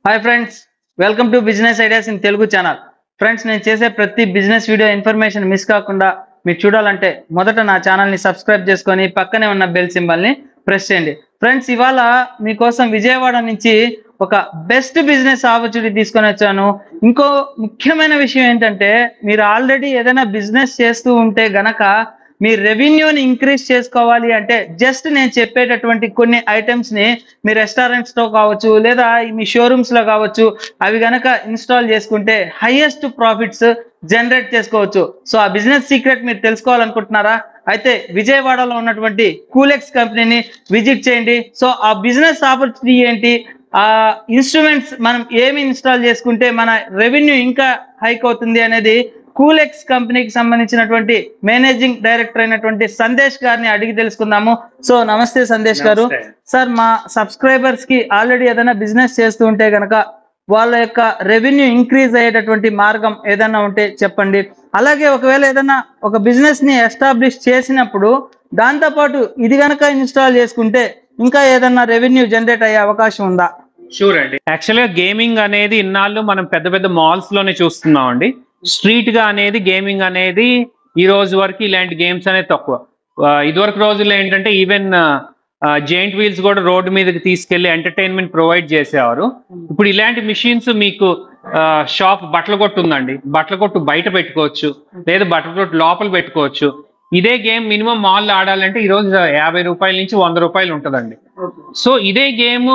Hi friends, welcome to business ideas in Telugu channel. Friends, నేను చేసే ప్రతి బిజినెస్ వీడియో ఇన్ఫర్మేషన్ మిస్ కాకుండా మీరు చూడాలంటే మొదట నా ఛానల్ని సబ్స్క్రైబ్ చేసుకొని పక్కనే ఉన్న బెల్ సింబల్ని ప్రెస్ చేయండి. ఫ్రెండ్స్, ఇవాళ మీకోసం విజయవాడ నుంచి ఒక బెస్ట్ బిజినెస్ ఆపర్చునిటీ తీసుకొని వచ్చాను. ఇంకో ముఖ్యమైన విషయం ఏంటంటే, మీరు ఆల్రెడీ ఏదైనా బిజినెస్ చేస్తూ ఉంటే గనక మీ రెవెన్యూని ఇంక్రీజ్ చేసుకోవాలి అంటే జస్ట్ నేను చెప్పేటటువంటి కొన్ని ఐటమ్స్ని మీ రెస్టారెంట్స్లో కావచ్చు లేదా మీ షోరూమ్స్లో కావచ్చు అవి గనక ఇన్స్టాల్ చేసుకుంటే హైయెస్ట్ ప్రాఫిట్స్ జనరేట్ చేసుకోవచ్చు. సో ఆ బిజినెస్ సీక్రెట్ మీరు తెలుసుకోవాలనుకుంటున్నారా? అయితే విజయవాడలో ఉన్నటువంటి కూలెక్స్ కంపెనీని విజిట్ చేయండి. సో ఆ బిజినెస్ ఆపర్చునిటీ ఏంటి, ఆ ఇన్స్ట్రుమెంట్స్ మనం ఏమి ఇన్స్టాల్ చేసుకుంటే మన రెవెన్యూ ఇంకా హైక్ అవుతుంది అనేది కూలెక్స్ కంపెనీకి సంబంధించినటువంటి మేనేజింగ్ డైరెక్టర్ అయినటువంటి సందేశ్ గారిని అడిగి తెలుసుకుందాము. సో నమస్తే సందేశ్ గారు. సార్, మా సబ్స్క్రైబర్స్ కి ఆల్రెడీ ఏదైనా బిజినెస్ చేస్తూ ఉంటే గనక వాళ్ళ యొక్క రెవెన్యూ ఇంక్రీజ్ అయ్యేటటువంటి మార్గం ఏదైనా ఉంటే చెప్పండి. అలాగే ఒకవేళ ఏదైనా ఒక బిజినెస్ ని ఎస్టాబ్లిష్ చేసినప్పుడు దాంతోపాటు ఇది గనక ఇన్స్టాల్ చేసుకుంటే ఇంకా ఏదైనా రెవెన్యూ జనరేట్ అయ్యే అవకాశం ఉందా? షూర్ అండి. యాక్చువల్గా గేమింగ్ అనేది ఇన్నాళ్ళు మనం పెద్ద పెద్ద మాల్స్ లోనే చూస్తున్నాం అండి. స్ట్రీట్ గా అనేది గేమింగ్ అనేది ఈ రోజు వరకు ఇలాంటి గేమ్స్ అనేది తక్కువ. ఇదివరకు రోజుల్లో ఏంటంటే ఈవెన్ జెయింట్ వీల్స్ కూడా రోడ్డు మీదకి తీసుకెళ్లి ఎంటర్టైన్మెంట్ ప్రొవైడ్ చేసేవారు. ఇప్పుడు ఇలాంటి మిషన్స్ మీకు షాప్ బట్టల కొట్టు ఉందండి, బట్టల కొట్టు బయట పెట్టుకోవచ్చు లేదా బట్టల కొట్టు లోపల పెట్టుకోవచ్చు. ఇదే గేమ్ మినిమం మాల్ ఆడాలంటే ఈ రోజు 50 రూపాయల నుంచి 100 రూపాయలు ఉంటుందండి. సో ఇదే గేమ్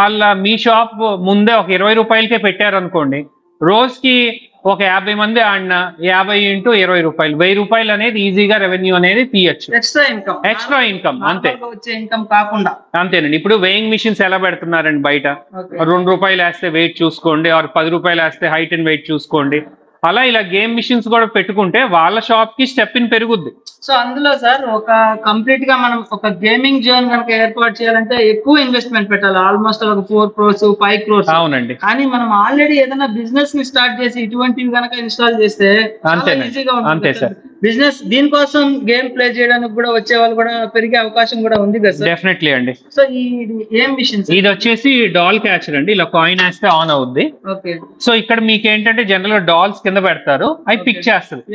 మీ షాప్ ముందే ఒక 20 రూపాయలకే పెట్టారు అనుకోండి, రోజుకి ఒక 50 మంది ఆడిన 50 × 20 రూపాయలు 1000 రూపాయలు అనేది ఈజీగా రెవెన్యూ అనేది తీయచ్చు. ఎక్స్ట్రా ఇన్కమ్ అంతే, ఇన్కమ్ కాకుండా అంతేనండి. ఇప్పుడు వెయింగ్ మిషన్స్ ఎలా పెడుతున్నారండి బయట, 2 రూపాయలు వేస్తే వెయిట్ చూసుకోండి, 10 రూపాయలు వేస్తే హైట్ అండ్ వెయిట్ చూసుకోండి. అలా ఇలా గేమ్ మిషన్స్ కూడా పెట్టుకుంటే వాళ్ళ షాప్ కి స్టెప్ ఇన్ పెరుగుద్ది. సో అందులో సార్ ఒక కంప్లీట్ గా మనం ఒక గేమింగ్ జోన్ కనుక ఏర్పాటు చేయాలంటే ఎక్కువ ఇన్వెస్ట్మెంట్ పెట్టాలి, ఆల్మోస్ట్ ఒక 4 crores 5 crores. అవునండి. కానీ మనం ఆల్రెడీ ఏదైనా బిజినెస్ ని స్టార్ట్ చేసి ఇటువంటివి కనుక ఇన్స్టాల్ చేస్తే ఈజీగా అంతే సార్. బిజినెస్ దీనికోసం గేమ్ ప్లే చేయడానికి కూడా వచ్చే వాళ్ళు కూడా పెరిగే అవకాశం కూడా ఉంది కదా సార్? డెఫినెట్లీ అండి. సో ఏం మిషన్? ఇది వచ్చేసి డాల్ క్యాచర్ అండి. ఇలా కాయిన్ వేస్తే ఆన్ అవుద్ది. సో ఇక్కడ మీకు ఏంటంటే జనరల్ గా డాల్స్ కింద పెడతారు, అవి పిక్ చేస్తుంది.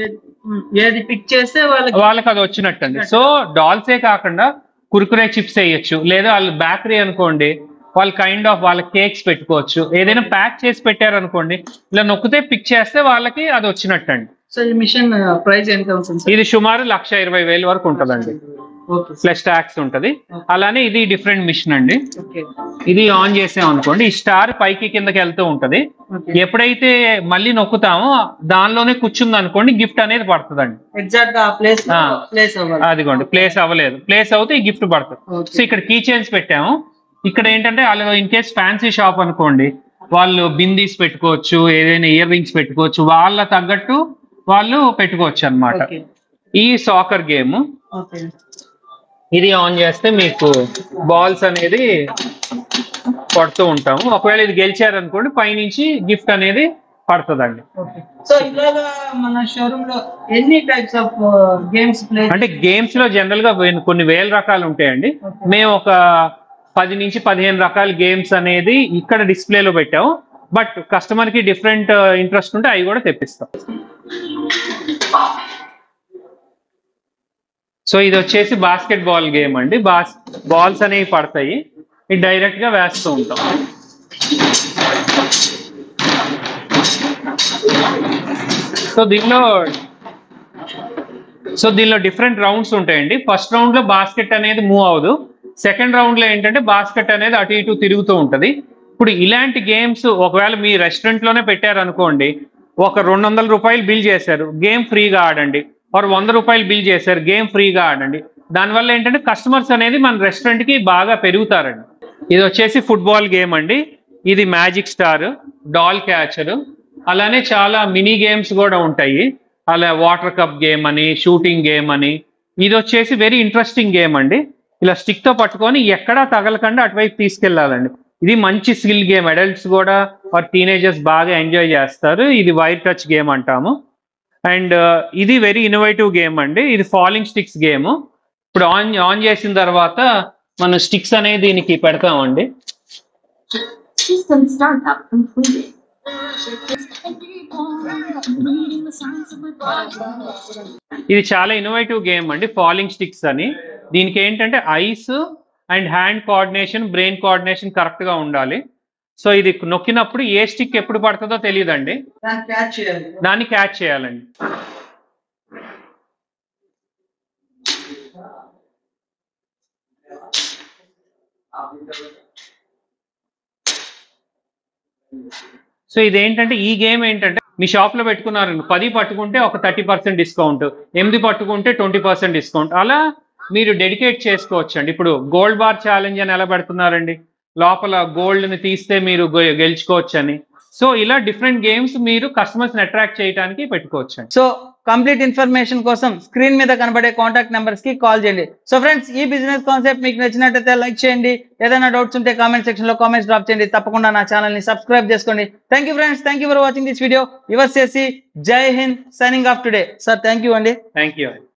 ఏది పిక్ చేస్తే వాళ్ళకి అది వచ్చినట్టు అండి. సో డాల్సే కాకుండా కుర్కురే చిప్స్ వేయచ్చు, లేదా వాళ్ళు బేకరీ అనుకోండి వాళ్ళు వాళ్ళ కేక్స్ పెట్టుకోవచ్చు. ఏదైనా ప్యాక్ చేసి పెట్టారు అనుకోండి, ఇలా నొక్కితే పిక్ చేస్తే వాళ్ళకి అది వచ్చినట్టు అండి. సో ఈ మిషన్ ప్రైస్ ఎంత ఉంటుంది? ఇది సుమారు 1,20,000 వరకు ఉంటుందండి, ప్లస్ ట్యాక్స్ ఉంటది. అలానే ఇది డిఫరెంట్ మిషన్ అండి. ఇది ఆన్ చేసాం అనుకోండి, ఈ స్టార్ పైకి కిందకి వెళ్తూ ఉంటది. ఎప్పుడైతే మళ్ళీ నొక్కుతామో దానిలోనే కూర్చుంది అనుకోండి, గిఫ్ట్ అనేది పడుతుందండి. ఎగ్జాక్ట్ గా అదిగోండి ప్లేస్ అవ్వలేదు, ప్లేస్ అవుతే ఈ గిఫ్ట్ పడుతుంది. సో ఇక్కడ కీ చైన్స్ పెట్టాము. ఇక్కడ ఏంటంటే వాళ్ళు ఇన్ కేస్ ఫ్యాన్సీ షాప్ అనుకోండి, వాళ్ళు బిందీస్ పెట్టుకోవచ్చు, ఏదైనా ఇయర్ రింగ్స్ పెట్టుకోవచ్చు, వాళ్ళ తగ్గట్టు వాళ్ళు పెట్టుకోవచ్చు అన్నమాట. ఈ సాకర్ గేమ్ ఇది ఆన్ చేస్తే మీకు బాల్స్ అనేది పడుతూ ఉంటాము. ఒకవేళ ఇది గెలిచారనుకోండి పైనుంచి గిఫ్ట్ అనేది పడుతుందండి. సో ఇలాగా మన షోరూమ్ లో ఎన్ని టైప్స్ ఆఫ్ గేమ్స్ ప్లే అంటే గేమ్స్ లో జనరల్ గా కొన్ని వేల రకాలు ఉంటాయండి. మేము ఒక 10 నుంచి 15 రకాల గేమ్స్ అనేది ఇక్కడ డిస్ప్లేలో పెట్టాము. బట్ కస్టమర్ కి డిఫరెంట్ ఇంట్రెస్ట్ ఉంటే అవి కూడా తెప్పిస్తాం. సో ఇది వచ్చేసి బాస్కెట్ బాల్ గేమ్ అండి. బాల్స్ అనేవి పడతాయి, ఇది డైరెక్ట్ గా వేస్తూ ఉంటాం. సో దీనిలో డిఫరెంట్ రౌండ్స్ ఉంటాయండి. ఫస్ట్ రౌండ్ లో బాస్కెట్ అనేది మూవ్ అవ్వదు. సెకండ్ రౌండ్ లో ఏంటంటే బాస్కెట్ అనేది అటు ఇటు తిరుగుతూ ఉంటది. ఇప్పుడు ఇలాంటి గేమ్స్ ఒకవేళ మీ రెస్టారెంట్ లోనే పెట్టారు అనుకోండి, ఒక 200 రూపాయలు బిల్ చేశారు, గేమ్ ఫ్రీగా ఆడండి. ఒక 100 రూపాయలు బిల్ చేశారు, గేమ్ ఫ్రీగా ఆడండి. దానివల్ల ఏంటంటే కస్టమర్స్ అనేది మన రెస్టారెంట్ కి బాగా పెరుగుతారండి. ఇది వచ్చేసి ఫుట్బాల్ గేమ్ అండి. ఇది మ్యాజిక్ స్టార్, డాల్ క్యాచర్, అలానే చాలా మినీ గేమ్స్ కూడా ఉంటాయి. అలా వాటర్ కప్ గేమ్ అని, షూటింగ్ గేమ్ అని. ఇది వచ్చేసి వెరీ ఇంట్రెస్టింగ్ గేమ్ అండి. ఇలా స్టిక్ తో పట్టుకొని ఎక్కడా తగలకుండా అటువైపు తీసుకెళ్లాలండి. ఇది మంచి స్కిల్ గేమ్, అడల్ట్స్ కూడా టీనేజర్స్ బాగా ఎంజాయ్ చేస్తారు. ఇది వైర్ టచ్ గేమ్ అంటాము. అండ్ ఇది వెరీ ఇన్నోవేటివ్ గేమ్ అండి. ఇది ఫాలింగ్ స్టిక్స్ గేమ్. ఇప్పుడు ఆన్ చేసిన తర్వాత మనం స్టిక్స్ అనేది దీనికి పెడతామండి. System startup completed. ఇది చాలా ఇన్నోవేటివ్ గేమ్ అండి, ఫాలింగ్ స్టిక్స్ అని. దీనికి ఏంటంటే eyes and hand coordination, brain coordination correct గా ఉండాలి. సో ఇది నొక్కినప్పుడు ఏ స్టిక్ ఎప్పుడు పడుతుందో తెలియదండి, దాన్ని క్యాచ్ చేయాలండి. సో ఇదేంటంటే, ఈ గేమ్ ఏంటంటే మీ షాప్ లో పెట్టుకున్నారు 10 పట్టుకుంటే ఒక 30% డిస్కౌంట్, 8 పట్టుకుంటే 20% డిస్కౌంట్, అలా మీరు డెడికేట్ చేసుకోవచ్చు అండి. ఇప్పుడు గోల్డ్ బార్ ఛాలెంజ్ అని ఎలా పెడుతున్నారండి, లోపల గోల్డ్ ని తీస్తే మీరు గెలుచుకోవచ్చు అని. సో ఇలా డిఫరెంట్ గేమ్స్ మీరు కస్టమర్స్ ని అట్రాక్ట్ చేయడానికి పెట్టుకోవచ్చు అండి. సో కంప్లీట్ ఇన్ఫర్మేషన్ కోసం స్క్రీన్ మీద కనబడే కాంటాక్ట్ నెంబర్స్ కి కాల్ చేయండి. సో ఫ్రెండ్స్, ఈ బిజినెస్ కాన్సెప్ట్ మీకు నచ్చినట్లయితే లైక్ చేయండి. ఏదైనా డౌట్స్ ఉంటే కామెంట్ సెక్షన్ లో కామెంట్స్ డ్రాప్ చేయండి. తప్పకుండా నా ఛానల్ ని సబ్స్క్రైబ్ చేసుకోండి. Thank you friends, thank you for watching this video. Your చేసి Jai Hind, signing off today. Sir thank you అండి. Thank you.